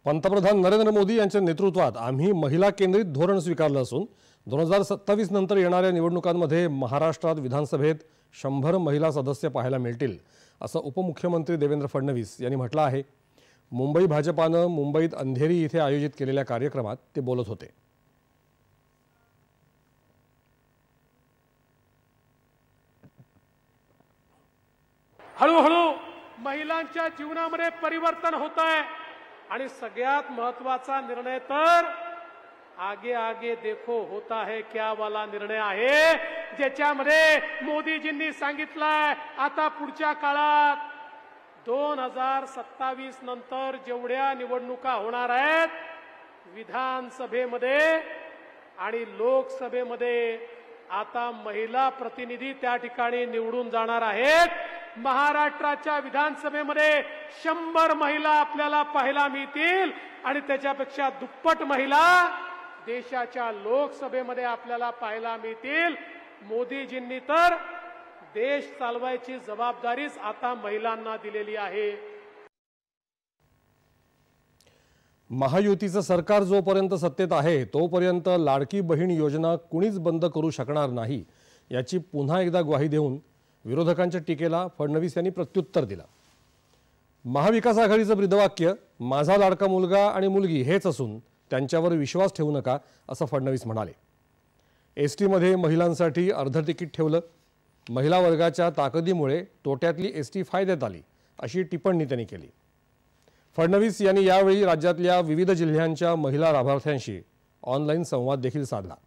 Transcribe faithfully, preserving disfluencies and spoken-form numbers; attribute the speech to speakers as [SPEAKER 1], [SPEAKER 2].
[SPEAKER 1] पंतप्रधान नरेंद्र मोदी यांच्या नेतृत्वात आम्ही महिला केंद्रित धोरण स्वीकारलं असून दोन हजार सत्तावीस नंतर येणाऱ्या निवडणुकांमध्ये महाराष्ट्रात विधानसभेत शंभर महिला सदस्य पाहायला मिळतील असं उपमुख्यमंत्री देवेंद्र फडणवीस यांनी म्हटलं आहे। मुंबई भाजपानं मुंबईत अंधेरी इथे आयोजित केलेल्या कार्यक्रमात ते बोलत होते।
[SPEAKER 2] हळूहळू महिलांच्या जीवनामध्ये परिवर्तन होत आहे आणि सगळ्यात महत्त्वाचा निर्णय तर आगे आगे देखो होता है क्या वाला निर्णय आहे, ज्याच्यामध्ये मोदीजींनी सांगितलंय आता पुढच्या काळात दोन हजार सत्तावीस नंतर जेवढ्या निवडणुका होणार आहेत विधानसभेमध्ये आणि लोकसभेमध्ये आता महिला प्रतिनिधी त्या ठिकाणी निवडून जाणार आहेत। महाराष्ट्राच्या विधानसभेमध्ये शंभर महिला आपल्याला पाहायला मिळतील आणि त्याच्यापेक्षा दुप्पट महिला देशाच्या लोकसभेमध्ये आपल्याला पाहायला मिळतील। मोदीजींनी तर देश चालवायची जबाबदारीच आता महिलांना दिलेली आहे।
[SPEAKER 1] महायुतीचं सरकार जोपर्यंत सत्तेत आहे तोपर्यंत लाडकी बहीण योजना कुणीच बंद करू शकणार नाही याची पुन्हा एकदा ग्वाही देऊन विरोधकांच्या टीकेला फडणवीस यांनी प्रत्युत्तर दिलं। महाविकास आघाडीचं ब्रीदवाक्य माझा लाडका मुलगा आणि मुलगी हेच असून त्यांच्यावर विश्वास ठेवू नका असं फडणवीस म्हणाले। एसटी मध्ये महिलांसाठी अर्ध तिकीट ठेवलं, महिला वर्गाच्या ताकदीमुळे तोट्यातली एसटी फायद्यात आली अशी टिप्पणी त्यांनी केली। फडणवीस यांनी यावेळी राज्यातल्या विविध जिल्ह्यांच्या महिला लाभार्थ्यांशी ऑनलाईन संवाद देखील साधला।